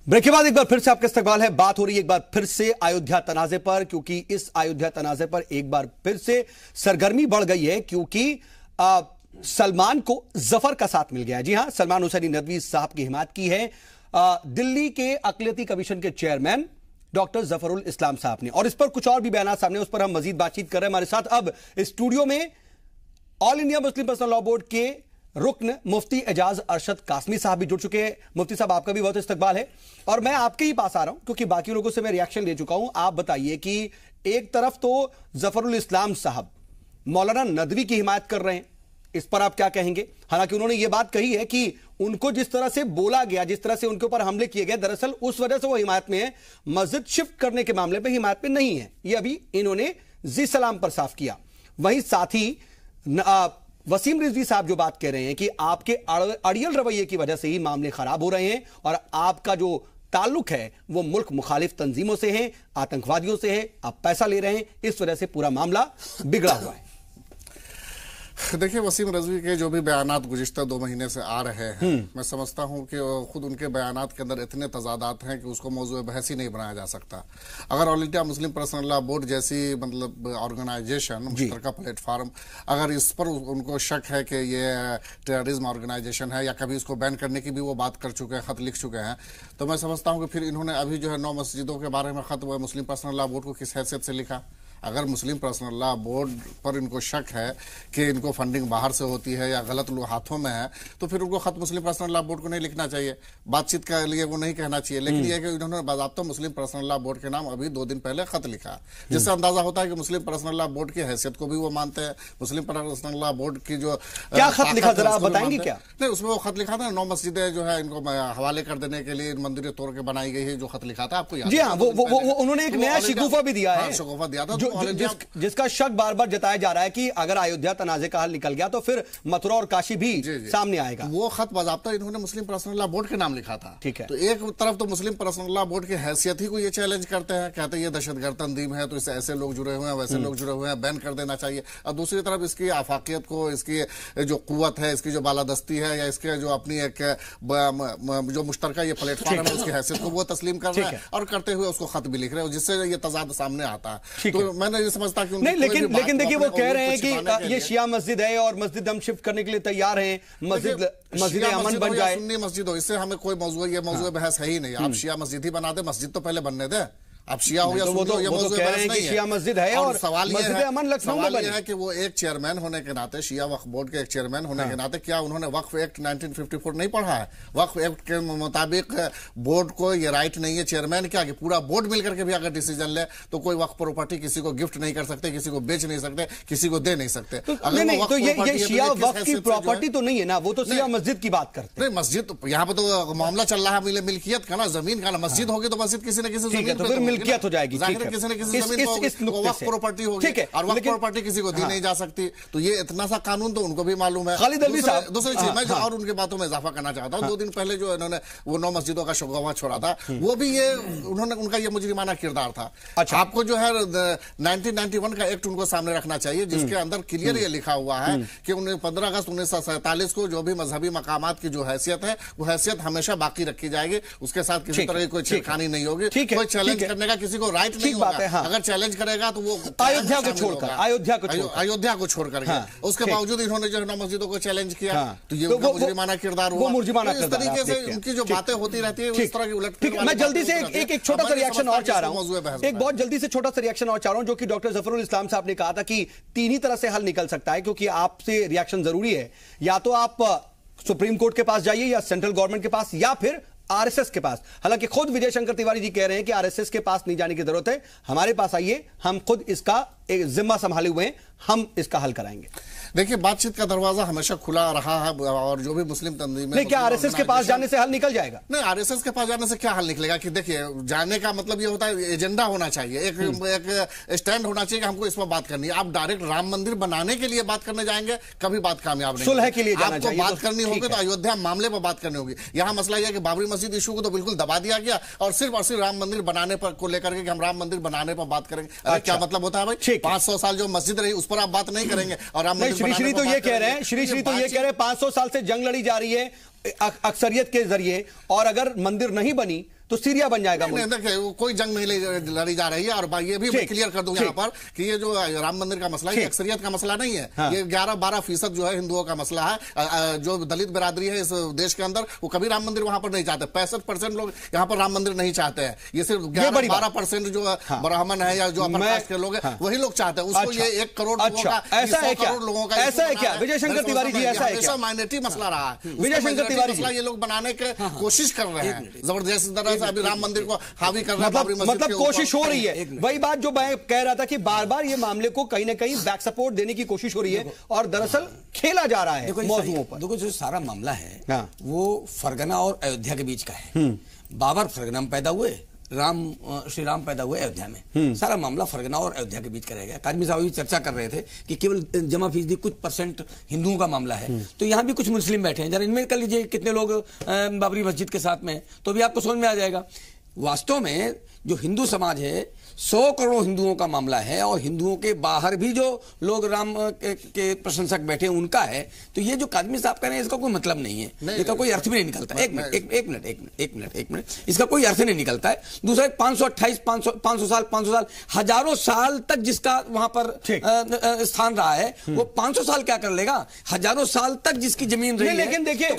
ब्रेक के बाद एक बार फिर से आपका इस्तकबाल है। बात हो रही है एक बार फिर से अयोध्या तनाजे पर, क्योंकि इस अयोध्या तनाजे पर एक बार फिर से सरगर्मी बढ़ गई है, क्योंकि सलमान को जफर का साथ मिल गया है। जी हां, सलमान हुसैनी नदवी साहब की हिमायत की है दिल्ली के अक़लियती कमीशन के चेयरमैन डॉक्टर जफरुल इस्लाम साहब ने, और इस पर कुछ और भी बयान सामने, उस पर हम मजीद बातचीत कर रहे हैं। हमारे साथ अब स्टूडियो में all India Muslim personal law board के रुकन मुफ्ती एजाज अरशद कासमी साहब भी जुड़ चुके हैं। मुफ्ती साहब, आपका भी बहुत इस्तकबाल है और मैं आपके ही पास आ रहा हूं क्योंकि बाकी लोगों से मैं रिएक्शन ले चुका हूं। आप बताइए कि एक तरफ तो जफरुल इस्लाम साहब मौलाना नदवी की हिमायत कर रहे हैं, इस पर आप क्या कहेंगे? हालांकि उन्होंने यह बात कही है कि उनको जिस तरह से बोला गया, जिस तरह से उनके ऊपर हमले किए गए, दरअसल उस वजह से वो हिमायत में है, मस्जिद शिफ्ट करने के मामले पर हिमायत में नहीं है। यह अभी इन्होंने जी सलाम पर साफ किया। वहीं साथ ही वसीम रिजवी साहब जो बात कह रहे हैं कि आपके अड़ियल रवैये की वजह से ही मामले खराब हो रहे हैं और आपका जो ताल्लुक है वो मुल्क मुखालिफ तंजीमों से है, आतंकवादियों से है, आप पैसा ले रहे हैं, इस वजह से पूरा मामला बिगड़ा हुआ है। देखिए, वसीम रिजवी के जो भी बयानात गुज़िश्ता 2 महीने से आ रहे हैं, मैं समझता हूं कि खुद उनके बयानात के अंदर इतने तजादात हैं कि उसको मौजूद बहस ही नहीं बनाया जा सकता। अगर all India Muslim personal law board जैसी मतलब ऑर्गेनाइजेशन, मुश्तरका प्लेटफार्म, अगर इस पर उनको शक है कि ये टेररिज्म ऑर्गेनाइजेशन है या कभी इसको बैन करने की भी वो बात कर चुके हैं, खत लिख चुके हैं, तो मैं समझता हूँ कि फिर इन्होंने अभी जो है 9 मस्जिदों के बारे में खत मुस्लिम पर्सनल लॉ बोर्ड को किस हैसियत से लिखा? अगर मुस्लिम पर्सनल लॉ बोर्ड पर इनको शक है कि इनको फंडिंग बाहर से होती है या गलत लोग हाथों में है, तो फिर उनको खत मुस्लिम पर्सनल लॉ बोर्ड को नहीं लिखना चाहिए, बातचीत के लिए वो नहीं कहना चाहिए। लेकिन यह कि इन्होंने बाज़ाब्ता मुस्लिम पर्सनल लॉ बोर्ड के नाम अभी 2 दिन पहले खत लिखा, जिससे अंदाजा होता है कि मुस्लिम पर्सनल लॉ बोर्ड की हैसियत को भी वो मानते हैं। मुस्लिम पर्सनल लॉ बोर्ड की जो क्या खत लिखा, जरा आप बताएंगे क्या? नहीं, उसमें वो खत लिखा था 9 मस्जिदें जो है इनको हवाले कर देने के लिए मंदिर तौर के बनाई गई है, जो खत लिखा था आपको याद? जी हाँ, वो उन्होंने एक नया शिकूफा भी दिया है, शिकूफा दिया था, जिसका शक बार बार जताया जा रहा है कि अगर अयोध्या तनाजे का हल निकल गया तो फिर मथुरा और काशी भी सामने आएगा। वो खत बाज़ाब्ता इन्होंने मुस्लिम पर्सनल लॉ बोर्ड के नाम लिखा था। ठीक है, तो एक तरफ तो मुस्लिम पर्सनल लॉ बोर्ड की हैसियत ही को ये चैलेंज करते हैं, कहते हैं ये दहशतगर्द तंजीम है, तो इससे ऐसे लोग जुड़े हुए हैं, वैसे लोग जुड़े हुए हैं, बैन कर देना चाहिए। और दूसरी तरफ इसकी आफाकियत को, इसकी जो कुव्वत है, इसकी जो बालादस्ती है या इसके जो अपनी एक जो मुश्तरका ये प्लेटफॉर्म है उसकी हैसियत को वो तस्लीम कर रहे हैं और करते हुए उसको खत भी लिख रहे हैं, जिससे ये तजाद सामने आता है। तो मैंने ये समझता कि लेकिन देखिए, वो कह रहे हैं कि ये शिया मस्जिद है और मस्जिद हम शिफ्ट करने के लिए तैयार हैं, मस्जिद अमन बन जाए, सुन्नी मस्जिद हो, इससे हमें कोई मौजूद बहस है ही नहीं। आप शिया मस्जिद ही बना दे, मस्जिद तो पहले बनने दे। आप शिया हो या सुन्नी हो, ये मौजूद बहस नहीं है। शिया मस्जिद है और सवाल ये है कि वो एक चेयरमैन होने के नाते, शिया वक्फ बोर्ड के एक चेयरमैन होने के नाते, क्या उन्होंने वक्फ एक्ट 1954 नहीं पढ़ा है? वक्फ एक्ट के मुताबिक बोर्ड को ये राइट नहीं है, चेयरमैन क्या कि पूरा बोर्ड मिलकर के भी अगर डिसीजन ले तो कोई वक्फ प्रॉपर्टी किसी को गिफ्ट नहीं कर सकते, किसी को बेच नहीं सकते, किसी को दे नहीं सकते। तो ये शिया वक्फ की प्रॉपर्टी तो नहीं है ना, वो तो शिया मस्जिद की बात करते हैं। मस्जिद यहाँ पे तो मामला चल रहा है मिल्कियत का ना, जमीन का ना। मस्जिद होगी तो मस्जिद किसी न किसी जमीन पे मिल्कियत हो जाएगी, किसी न किसी जमीन पर वक्फ प्रॉपर्टी होगी और वक्फ प्रॉपर्टी किसी को दी नहीं जा सकती। तो ये इतना सा कानून तो उनको भी मालूम है। दूसरी चीज मैं और उनकी बातों में इजाफा करना चाहता हूँ, 2 दिन पहले जो इन्होंने वो 9 मस्जिदों का शिकवा छोड़ा था, वो भी ये उन्होंने उनका ये मुजरिमाना किरदार था। आपको जो है 1991 का एक्ट उनको सामने रखना चाहिए, जिसके अंदर क्लियर ये लिखा हुआ है कि 15 अगस्त 1947 को जो भी मजहबी मकामात की जो हैसियत है वो हैसियत हमेशा बाकी रखी जाएगी, उसके साथ किसी तरह की कोई छेड़खानी नहीं होगी, कोई चैलेंज करने का किसी को राइट नहीं होगा। हाँ। अगर चैलेंज करेगा तो वो अयोध्या को छोड़कर, अयोध्या को छोड़कर उसके बावजूद इन्होंने जो है 9 मस्जिदों को चैलेंज किया, तो ये उनका मुजरिमाना किरदार हुआ। इस तरीके से उनकी जो बातें होती रहती है उस तरह की उलट। मैं जल्दी से एक छोटा सा रिएक्शन और चाह रहा हूं, एक बहुत जल्दी से छोटा सा रिएक्शन और चाह रहा हूं, जो कि डॉक्टर जफरुल इस्लाम साहब ने कहा था कि 3 ही तरह से हल निकल सकता है, क्योंकि आपसे रिएक्शन जरूरी है। या तो आप सुप्रीम कोर्ट के पास जाइए या सेंट्रल गवर्नमेंट के पास या फिर आरएसएस के पास। हालांकि खुद विजय शंकर तिवारी जी कह रहे हैं कि आरएसएस के पास नहीं जाने की जरूरत है, हमारे पास आइए, हम खुद इसका एक जिम्मा संभाले हुए हैं, हम इसका हल कराएंगे। देखिए, बातचीत का दरवाजा हमेशा खुला रहा है और जो भी मुस्लिम तंजीमें, नहीं, क्या आरएसएस के पास जाने से हल निकल जाएगा? नहीं, आरएसएस के पास जाने से क्या हल निकलेगा? कि देखिए, जाने का मतलब ये होता है एजेंडा होना चाहिए, एक स्टैंड होना चाहिए कि हमको इस पर बात करनी है। आप डायरेक्ट राम मंदिर बनाने के लिए बात करने जाएंगे, कभी बात कामयाब नहीं। सुलह के लिए जाना चाहिए, बात करनी होगी तो अयोध्या मामले पर बात करनी होगी। यहाँ मसला यह है कि बाबरी मस्जिद इशू को तो बिल्कुल दबा दिया गया और सिर्फ राम मंदिर बनाने पर को लेकर के हम राम मंदिर बनाने पर बात करेंगे। अरे क्या मतलब होता है भाई? 500 साल जो मस्जिद रही उस पर आप बात नहीं करेंगे और राम मंदिर श्री तो ये कह रहे हैं, श्री तो ये कह रहे हैं 500 साल से जंग लड़ी जा रही है अक्सरियत के जरिए, और अगर मंदिर नहीं बनी तो सीरिया बन जाएगा। देखिए कोई जंग नहीं लड़ी जा रही है, और ये भी क्लियर कर दूं यहाँ पर कि ये जो राम मंदिर का मसला है अक्सरियत का मसला नहीं है। हाँ। ये 11-12% जो है हिंदुओं का मसला है। जो दलित बिरादरी है इस देश के अंदर वो कभी राम मंदिर वहां पर नहीं चाहते। 65% लोग यहाँ पर राम मंदिर नहीं चाहते हैं। ये सिर्फ 11-12% जो ब्राह्मण है या जो अपर कास्ट के लोग हैं वही लोग चाहते हैं उसको। ये 1 करोड़ लोगों का, ऐसा है क्या? लोगों का ऐसा है क्या विजय शंकर तिवारी जी? ऐसा है क्या? माइनॉरिटी मसला रहा है विजय शंकर तिवारी मसला ये लोग बनाने की कोशिश कर रहे हैं जबरदस्त तरह से। अभी राम मंदिर को हावी कर रहे हैं, मतलब कोशिश हो रही है। वही बात जो मैं कह रहा था कि बार बार ये मामले को कहीं ना कहीं बैक सपोर्ट देने की कोशिश हो रही है और दरअसल खेला जा रहा है मौजूदों पर। देखो जो सारा मामला है वो फरगना और अयोध्या के बीच का है। बाबर फरगना में पैदा हुए, श्री राम पैदा हुए अयोध्या में। सारा मामला फरगना और अयोध्या के बीच का रह गया। काजमी साहब भी चर्चा कर रहे थे कि केवल जमा फीसदी कुछ % हिंदुओं का मामला है, तो यहाँ भी कुछ मुस्लिम बैठे हैं। जरा इनमें कर लीजिए कितने लोग बाबरी मस्जिद के साथ में, तो भी आपको समझ में आ जाएगा। वास्तव में जो हिंदू समाज है 100 करोड़ हिंदुओं का मामला है, और हिंदुओं के बाहर भी जो लोग राम के प्रशंसक बैठे हैं उनका है। तो ये जो काजमी साहब कह रहे हैं इसका कोई मतलब नहीं है, इसका कोई अर्थ भी नहीं निकलता। एक मिनट, इसका कोई अर्थ नहीं निकलता है। दूसरा 500 साल हजारों साल तक जिसका वहां पर स्थान रहा है वो 500 साल क्या कर लेगा? हजारों साल तक जिसकी जमीन रही है। लेकिन देखिए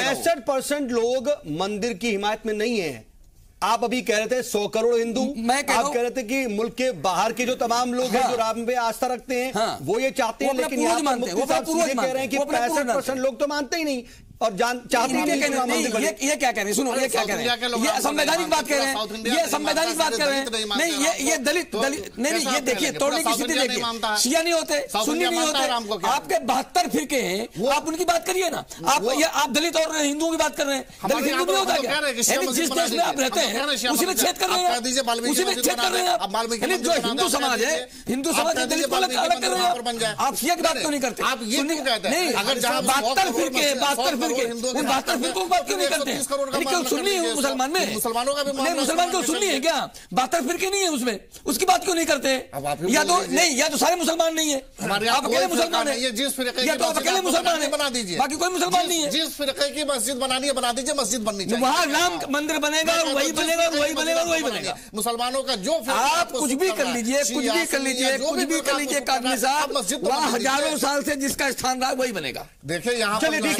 65% लोग मंदिर की हिमायत में नहीं है। आप अभी कह रहे थे 100 करोड़ हिंदू, आप कह रहे थे कि मुल्क के बाहर के जो तमाम लोग हैं जो राम पे आस्था रखते हैं वो ये चाहते हैं, लेकिन यहाँ पर मुफ्ती साहब सीधे कह रहे हैं कि 65% लोग तो मानते ही नहीं और चाहते ही नहीं। ये क्या कह रहे हैं? सुनो, ये क्या कह रहे हैं? ये संवैधानिक बात कह रहे हैं, ये संवैधानिक बात कर रहे हैं। नहीं, ये दलित नहीं, ये देखिए तोड़ने की स्थिति देखिए। शिया नहीं होते, सुन्नी नहीं होते, आपके 72 फिरके हैं, आप उनकी बात करिए ना। आप दलित और हिंदुओं की बात कर रहे हैं। दलित हिंदू नहीं होता क्या? जिस देश में आप रहते हैं उसी में छेद कर रहे हैं, उसी में छेद कर रहे हैं आप। जो हिंदू समाज है, हिंदू समाज के दलित को अलग कर रहे हैं आप। शिया की बात क्यों नहीं करते? आप ये क्यों कहते हैं? नहीं, अगर 72 फिरके 72 उन 72 फिरकों की बात क्यों नहीं करते? क्यों सुन्नी है मुसलमान में? मुसलमानों का भी नहीं, मुसलमान क्यों सुन्नी है क्या? 72 फिरके नहीं है उसमें, उसकी बात क्यों नहीं करते? या तो नहीं, या तो सारे मुसलमान नहीं है, आप अकेले मुसलमान है। या तो आप अकेले मुसलमान है, बना दीजिए, बाकी कोई मुसलमान नहीं है। जिस फिरके की मस्जिद बनानी है बना दीजिए, मस्जिद बननी चाहिए। वहां राम मंदिर बनेगा, वही बनेगा, वही बनेगा, वही बनेगा। मुसलमानों का जो आप कुछ भी कर लीजिए, कुछ भी कर लीजिए, कुछ भी कर लीजिए काजमी साहब, वहां हजारों साल से जिसका स्थान रहा वही बनेगा। देखिए यहाँ चलिए ठीक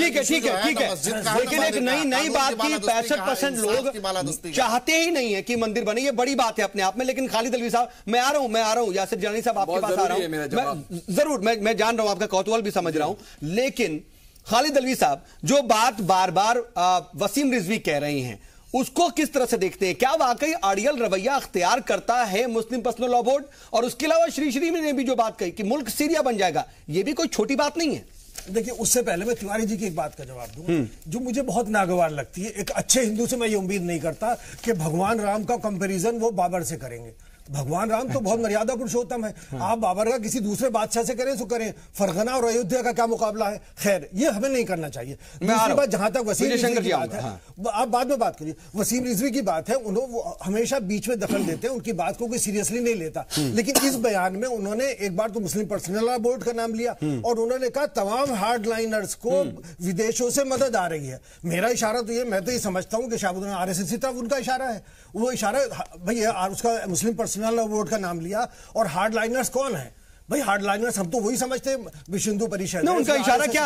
है। लेकिन एक नई बात की 65% लोग चाहते ही नहीं है कि मंदिर बने। ये बड़ी बात है अपने आप में। लेकिन खालिद अलवी साहब, मैं आ रहा हूं यासिर जानी साहब, आपके पास आ रहा हूं। जरूर मैं जान रहा हूं, आपका कौतूहल भी समझ रहा हूं, लेकिन खालिद अलवी साहब जो बात बार बार वसीम रिजवी कह रही हैं उसको किस तरह से देखते हैं? क्या वाकई अड़ियल रवैया अख्तियार करता है मुस्लिम पर्सनल लॉ बोर्ड? और उसके अलावा श्री ने भी जो बात कही कि मुल्क सीरिया बन जाएगा, यह भी कोई छोटी बात नहीं है। देखिए, उससे पहले मैं तिवारी जी की एक बात का जवाब दूं जो मुझे बहुत नागवार लगती है। एक अच्छे हिंदू से मैं ये उम्मीद नहीं करता कि भगवान राम का कंपैरिजन वो बाबर से करेंगे। भगवान राम तो बहुत मर्यादा पुरुषोत्तम है। आप बाबर का किसी दूसरे बादशाह से करें तो करें, फरगना और अयोध्या का क्या मुकाबला है? खैर, ये हमें नहीं करना चाहिए। दूसरी बात, जहां तक वसीम रिजवी की बात है, आप बाद में बात करिए। वसीम रिजवी की बात है, उन्होंने हमेशा बीच में दखल देते हैं, उनकी बात को कोई सीरियसली नहीं लेता। लेकिन इस बयान में उन्होंने एक बार तो मुस्लिम पर्सनल लॉ बोर्ड का नाम लिया और उन्होंने कहा तमाम हार्डलाइनर्स को विदेशों से मदद आ रही है। मेरा इशारा तो ये, मैं तो ये समझता हूं कि शायद RSS की तरफ उनका इशारा है। वो इशारा भैया, उसका मुस्लिम पर्सनल लॉ बोर्ड का नाम लिया। और हार्डलाइनर्स कौन है भाई? हार्डलाइनर्स हम तो वही समझते हैं, विश्व हिंदू परिषद। उनका इशारा क्या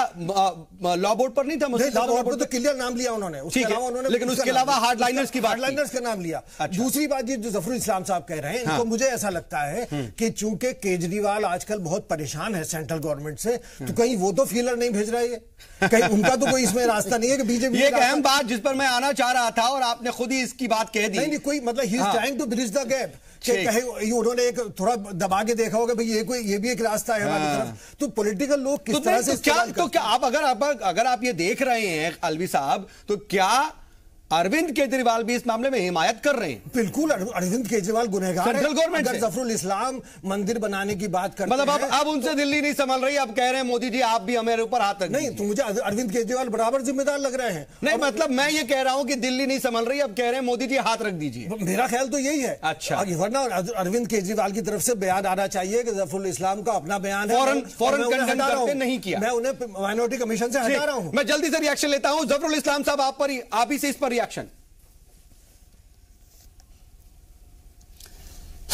लॉ बोर्ड पर नहीं था? लॉ बोर्ड पर तो क्लियर नाम लिया उन्होंने, उसके अलावा उन्होंने, लेकिन उसके अलावा हार्डलाइनर्स की बात, हार्डलाइनर्स का नाम लिया। दूसरी बात, ये जो जफरुल इस्लाम साहब कह रहे हैं, इनको मुझे ऐसा लगता है कि चूंकि केजरीवाल आजकल बहुत परेशान है सेंट्रल गवर्नमेंट से, तो कहीं वो तो फीलर नहीं भेज रहे हैं, कहीं उनका तो कोई इसमें रास्ता नहीं है कि बीजेपी। एक अहम बात जिस पर मैं आना चाह रहा था और आपने खुद ही इसकी बात कह दी। नहीं, कोई मतलब ही is trying to bridge the gap. उन्होंने एक थोड़ा दबा के देखा होगा भाई ये भी एक रास्ता है हमारी तरफ। तो पॉलिटिकल लोग किस तरह से क्या आप अगर आप ये देख रहे हैं अलवी साहब, तो क्या अरविंद केजरीवाल भी इस मामले में हिमायत कर रहे हैं? बिल्कुल, अरविंद केजरीवाल गुनहगार है। सेंट्रल गवर्नमेंट अगर जफरुल इस्लाम मंदिर बनाने की बात करते मतलब अब उनसे दिल्ली नहीं संभल रही, अब कह रहे हैं मोदी जी आप भी हमारे ऊपर हाथ रख। नहीं, तो मुझे अरविंद केजरीवाल बराबर जिम्मेदार लग रहे हैं। नहीं, मतलब मैं ये कह रहा हूं कि दिल्ली नहीं संभल रही, अब कह रहे हैं मोदी जी हाथ रख दीजिए। मेरा ख्याल तो यही है। अच्छा, वरना अरविंद केजरीवाल की तरफ से बयान आना चाहिए कि जफरुल इस्लाम का अपना बयान है, फौरन कंडेम करते नहीं किया। मैं उन्हें माइनॉरिटी कमीशन से हटा रहा हूं। मैं जल्दी से रिएक्शन लेता हूं। जफरुल इस्लाम साहब, आप ही से इस पर रिएक्शन।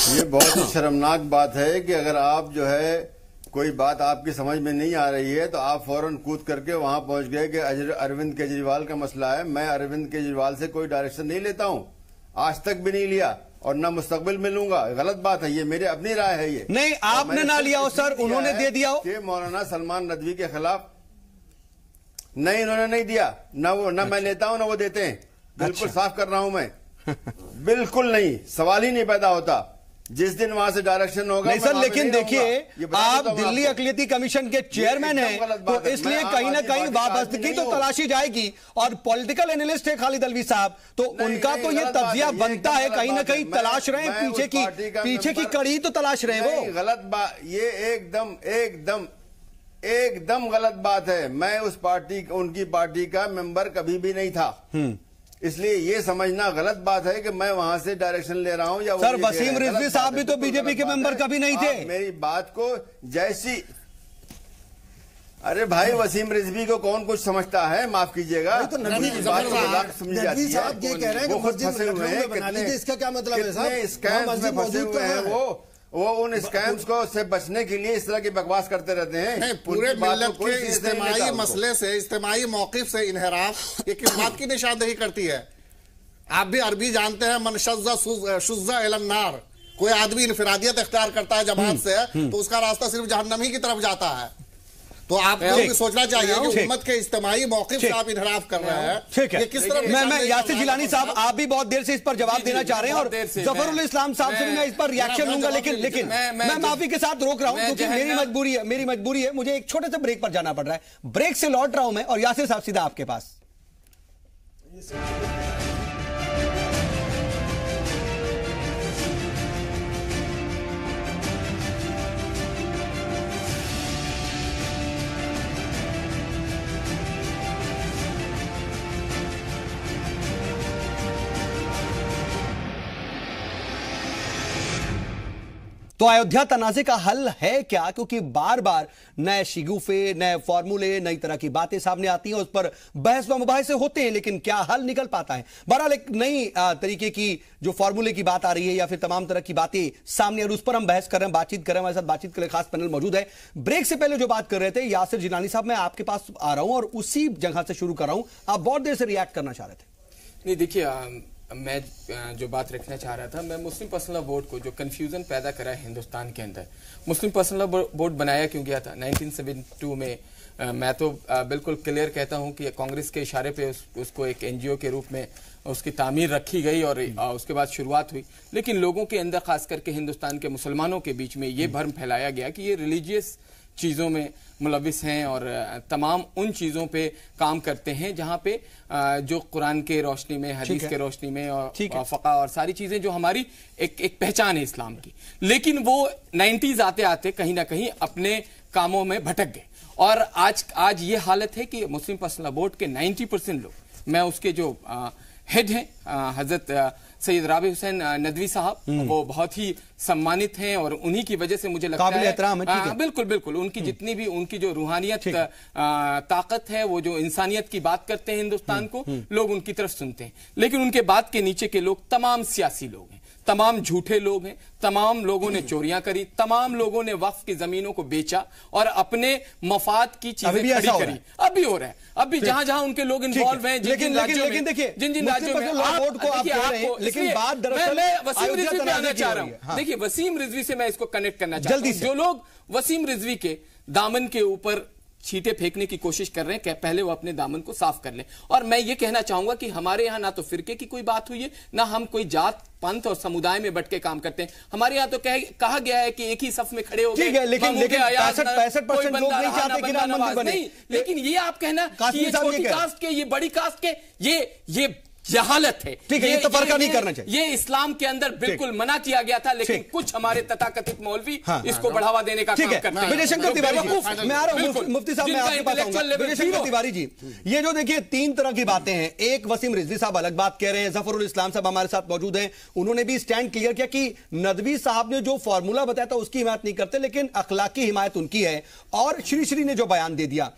ये बहुत ही शर्मनाक बात है कि अगर आप जो है कोई बात आपकी समझ में नहीं आ रही है तो आप फौरन कूद करके वहां पहुंच गए कि अरविंद केजरीवाल का मसला है। मैं अरविंद केजरीवाल से कोई डायरेक्शन नहीं लेता हूं, आज तक भी नहीं लिया और ना मुस्तकबिल में लूंगा। गलत बात है, ये मेरे अपनी राय है। ये नहीं, आपने ना लिया हो सर, उन्होंने दे दिया हो कि मौलाना सलमान नदवी के खिलाफ। नहीं, इन्होंने नहीं दिया, ना वो, ना मैं लेता हूं ना वो देते हैं। बिल्कुल साफ कर रहा हूं मैं। बिल्कुल नहीं, सवाल ही नहीं पैदा होता। जिस दिन वहां से डायरेक्शन होगा नहीं सर, लेकिन देखिए आप दिल्ली अक़लियती कमीशन के चेयरमैन हैं, तो इसलिए कहीं ना कहीं वापसगी तो तलाशी जाएगी। और पॉलिटिकल एनालिस्ट है खालिद अलवी साहब, तो उनका तो ये तज्जिया बनता है, कहीं ना कहीं तलाश रहे हैं पीछे की कड़ी तो तलाश रहे हैं वो। गलत बात, ये एकदम गलत बात है। मैं उस पार्टी, उनकी पार्टी का मेंबर कभी भी नहीं था, इसलिए ये समझना गलत बात है कि मैं वहां से डायरेक्शन ले रहा हूं या सर वसीम रिजवी साहब भी तो बीजेपी के मेंबर कभी नहीं थे। मेरी बात को जैसी, अरे भाई वसीम रिजवी को कौन कुछ समझता है, माफ कीजिएगा। तो नदवी साहब ये कह रहे हैं कि मस्जिद लखनऊ में बना लीजिए, इसका क्या मतलब है साहब? स्कैम्स में फंसे हुए हैं वो उन स्कैम्स को से बचने के लिए इस तरह की बकवास करते रहते हैं। नहीं, पूरे मिल्लत के इज्तिमाई मसले से, इज्तिमाई मौक़िफ़ से इन्हिराफ ये किस बात की निशानदेही करती है? आप भी अरबी जानते हैं, मन शुज़्ज़ा इलन नार, कोई आदमी इनफिरादियत इख्तियार करता है जमात से तो उसका रास्ता सिर्फ जहन्नम ही की तरफ जाता है। तो आपको भी सोचना चाहिए कि उम्मत के इज्तिमाई मौक़िफ़ से आप इन्हिराफ कर रहे हैं। ठीक है, किस तरह मैं यासिर जिलानी साहब, आप भी बहुत देर से इस पर जवाब देना चाह रहे हैं और जफरुल इस्लाम साहब से भी मैं इस पर रिएक्शन लूंगा, लेकिन मैं माफी के साथ रोक रहा हूं क्योंकि मेरी मजबूरी है, मुझे एक छोटे से ब्रेक पर जाना पड़ रहा है। ब्रेक से लौट रहा हूं मैं और यासिर साहब सीधा आपके पास। तो अयोध्या तनाज़े का हल है क्या? क्योंकि बार बार नए शिगुफे, नए फॉर्मूले, नई तरह की बातें सामने आती हैं, उस पर बहस व मुबाहिसे होते हैं, लेकिन क्या हल निकल पाता है? बहरहाल एक नई तरीके की जो फॉर्मूले की बात आ रही है या फिर तमाम तरह की बातें सामने, और उस पर हम बहस कर रहे हैं, बातचीत कर रहे हैं। हमारे साथ बातचीत के लिए खास पैनल मौजूद है। ब्रेक से पहले जो बात कर रहे थे यासिर जिलानी साहब, मैं आपके पास आ रहा हूं और उसी जगह से शुरू कर रहा हूं। आप बहुत देर से रिएक्ट करना चाह रहे थे। नहीं, देखिए मैं जो बात रखना चाह रहा था, मैं मुस्लिम पर्सनल लॉ बोर्ड को जो कंफ्यूजन पैदा करा है हिंदुस्तान के अंदर, मुस्लिम पर्सनल लॉ बोर्ड बनाया क्यों गया था 1972 में? मैं तो बिल्कुल क्लियर कहता हूं कि कांग्रेस के इशारे पे उसको एक एनजीओ के रूप में उसकी तामीर रखी गई और उसके बाद शुरुआत हुई। लेकिन लोगों के अंदर, खास करके हिंदुस्तान के मुसलमानों के बीच में ये भ्रम फैलाया गया कि ये रिलीजियस चीज़ों में मुलविस हैं और तमाम उन चीज़ों पे काम करते हैं जहाँ पे जो कुरान के रोशनी में, हदीस के रोशनी में और फ़क़ा और सारी चीज़ें जो हमारी एक पहचान है इस्लाम की। लेकिन वो 90s आते आते कहीं ना कहीं अपने कामों में भटक गए और आज ये हालत है कि मुस्लिम पर्सनल बोर्ड के 90% लोग, मैं उसके जो हेड हैं हजरत सैयद राबी हुसैन नदवी साहब, वो बहुत ही सम्मानित हैं और उन्हीं की वजह से मुझे लगता है बिल्कुल उनकी जितनी भी उनकी जो रूहानियत ताकत है, वो जो इंसानियत की बात करते हैं हिंदुस्तान को, लोग उनकी तरफ सुनते हैं। लेकिन उनके बाद के नीचे के लोग तमाम सियासी लोग हैं, तमाम झूठे लोग हैं, तमाम लोगों ने चोरियां करी, तमाम लोगों ने वक्फ की जमीनों को बेचा और अपने मफाद की चीजें खड़ी करी। अब भी हो रहा है, अब भी जहां जहां उनके लोग इन्वॉल्व हैं, जिन राज्यों में, लेकिन बात दरअसल मैं वसीम रिजवी पे आना चाह रहा हूं। देखिए, वसीम रिजवी से मैं इसको कनेक्ट करना चाहता हूं। जो लोग वसीम रिजवी के दामन के ऊपर छींटे फेंकने की कोशिश कर रहे हैं, पहले वो अपने दामन को साफ कर लें। और मैं ये कहना चाहूंगा कि हमारे यहाँ ना तो फिरके की कोई बात हुई है, ना हम कोई जात, पंथ और समुदाय में बट के काम करते हैं। हमारे यहाँ तो कहा गया है कि एक ही सफ में खड़े हो गए, लेकिन 65% लोग नहीं चाहते कि राम मंदिर बने। लेकिन ये आप कहना कि ये छोटी कास्ट के, ये बड़ी कास्ट के, ये हालत है, ठीक है, ये तो फर्क नहीं करना चाहिए। ये इस्लाम के अंदर बिल्कुल मना किया गया था, लेकिन कुछ हमारे तथाकथित मौलवी इसको बढ़ावा देने का काम करते हैं। विजय शंकर तिवारी जी, मैं आ रहा हूं, मुफ्ती साहब मैं आपके पास आऊंगा। विजय शंकर तिवारी जी, ये जो देखिए 3 तरह की बातें हैं, एक वसीम रिजवी साहब अलग बात कह रहे हैं, जफरुल इस्लाम साहब हमारे साथ मौजूद हैं, उन्होंने भी स्टैंड क्लियर किया कि नदवी साहब ने जो फॉर्मूला बताया था उसकी हिमायत नहीं करते, लेकिन अखलाकी हिमायत उनकी है। और श्री ने जो बयान दे दिया,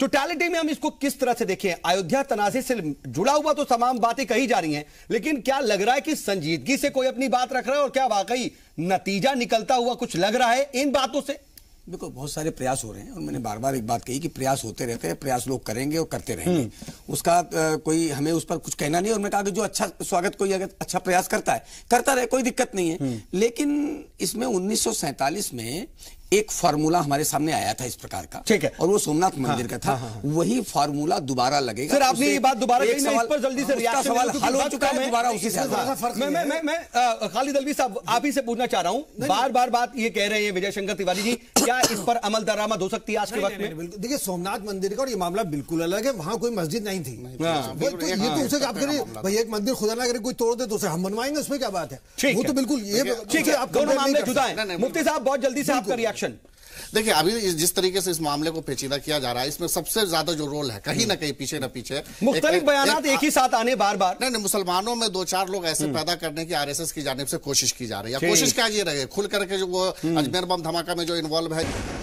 टोटलिटी में हम इसको किस तरह से देखें? अयोध्या तनाज़े से जुड़ा हुआ तो तमाम बातें कही जा रही हैं, लेकिन क्या लग रहा है कि संजीदगी से कोई अपनी बात रख रहा है और क्या वाकई नतीजा निकलता हुआ कुछ लग रहा है इन बातों से? देखो, बहुत सारे प्रयास हो रहे हैं और मैंने बार बार एक बात कही कि प्रयास होते रहते हैं, प्रयास लोग करेंगे और करते रहेंगे। उसका कोई हमें उस पर कुछ कहना नहीं। और मैं कहा कि जो अच्छा स्वागत, कोई अगर अच्छा प्रयास करता है, करता रहे, कोई दिक्कत नहीं है। लेकिन इसमें 1947 में एक फार्मूला हमारे सामने आया था इस प्रकार का, ठीक है, और वो सोमनाथ मंदिर का था। वही फार्मूला दोबारा लगेगा। सर, आपने ये बात दोबारा कही, मैं इस पर जल्दी से रिएक्शन सवाल हल हो चुका है, दोबारा उसी से मैं खालिद अलवी साहब आप ही से पूछना चाह रहा हूं। बार बार बात ये कह रहे हैं विजय शंकर तिवारी जी, क्या इस पर अमल दरामद हो सकती है आज के वक्त में? देखिए, सोमनाथ मंदिर का और ये मामला बिल्कुल अलग है। वहां कोई मस्जिद नहीं थी, तो ये तो उसे आप करिए भाई, एक मंदिर खुदा ना करे कोई तोड़ दे तो उसे हम बनवाएंगे, उसमें क्या बात है? वो तो बिल्कुल ये ठीक है, आप दोनों मामले जुदा हैं। मुफ्ती साहब, बहुत जल्दी से आपका रिएक्शन। देखिए, अभी जिस तरीके से इस मामले को पेचीदा किया जा रहा है, इसमें सबसे ज्यादा जो रोल है, कहीं ना कहीं पीछे न पीछे मुख्तलिफ बयानात एक ही साथ आने बार बार। नहीं, मुसलमानों में 2-4 लोग ऐसे पैदा करने की आरएसएस की जानिब से कोशिश की जा रही है। कोशिश क्या ये रहे, खुल करके जो वो अजमेर बम धमाका में जो इन्वॉल्व है।